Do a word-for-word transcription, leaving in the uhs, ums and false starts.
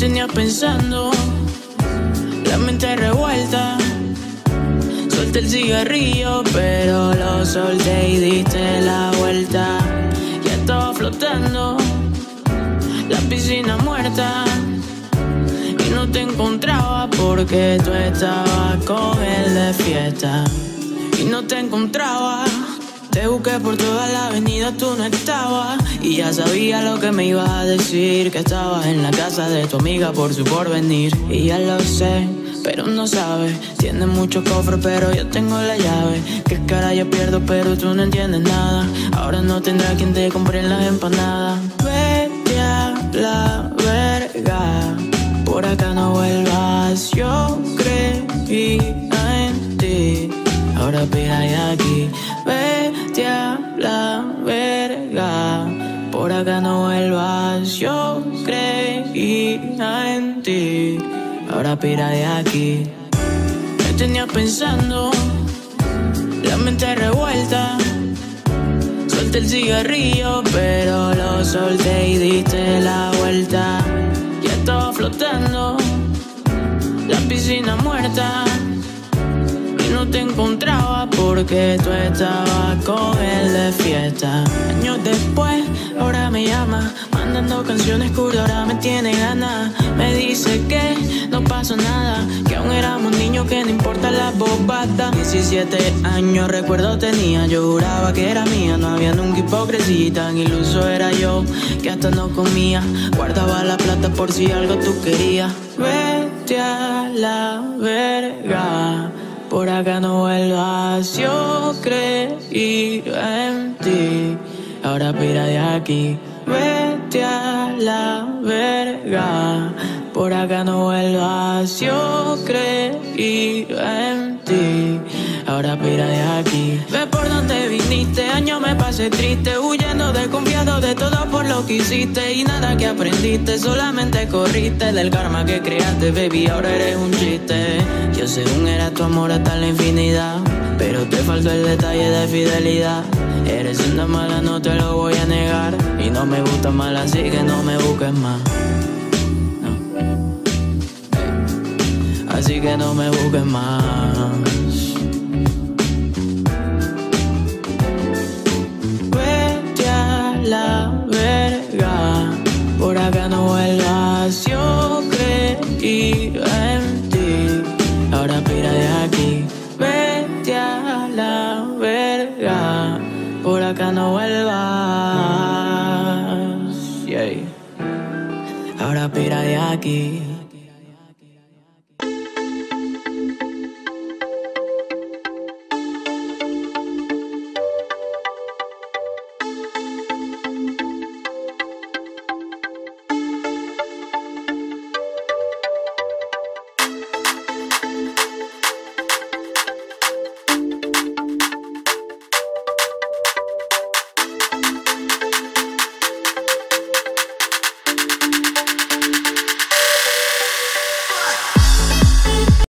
tenía pensando, la mente revuelta. Solté el cigarrillo, pero lo solté y diste la vuelta. Ya estaba flotando, la piscina muerta, y no te encontraba porque tú estabas con él de fiesta. Y no te encontraba, te busqué por toda la avenida, tú no estabas. Y ya sabía lo que me ibas a decir, que estabas en la casa de tu amiga por su porvenir. Y ya lo sé, pero no sabes. Tienes muchos cofres, pero yo tengo la llave. Que cara yo pierdo, pero tú no entiendes nada. Ahora no tendrá quien te compre las empanadas. Vete a la verga, por acá no vuelvas. Yo creí en ti, ahora pira de aquí. Vete a la verga, por acá no vuelvas. Yo creí en ti, ahora pira de aquí. Me tenía pensando, la mente revuelta. Solté el cigarrillo, pero lo solté y diste la vuelta. Ya estaba flotando, la piscina muerta, y no te encontraba porque tú estabas con él de fiesta. Años después, ahora me llama, mandando canciones cool, ahora me tiene ganas. Me dice que no pasó nada, que aún éramos niños, que no importa la bobada. diecisiete años recuerdo tenía, yo juraba que era mía. No había nunca hipocresía y tan iluso era yo, que hasta no comía. Guardaba la plata por si algo tú querías. Vete a la verga, por acá no vuelvas. Yo creí en ti, ahora pira de aquí. Vete a la verga, por acá no vuelvas. Yo creí en ti, ahora pira de aquí. Ve por donde viniste, años me pasé triste, huyendo, desconfiado de todo por lo que hiciste. Y nada que aprendiste, solamente corriste del karma que creaste, baby, ahora eres un chiste. Yo según era tu amor hasta la infinidad, pero te faltó el detalle de fidelidad. Eres una mala, no te lo voy a negar, y no me gusta mal, así que no me busques más. No. Así que no me busques más. Vete a la verga, por acá no vuelvas. Yo creí en ti, ahora pira de aquí. Vete a la verga, por acá no vuelvas. Yeah. Ahora pira de aquí.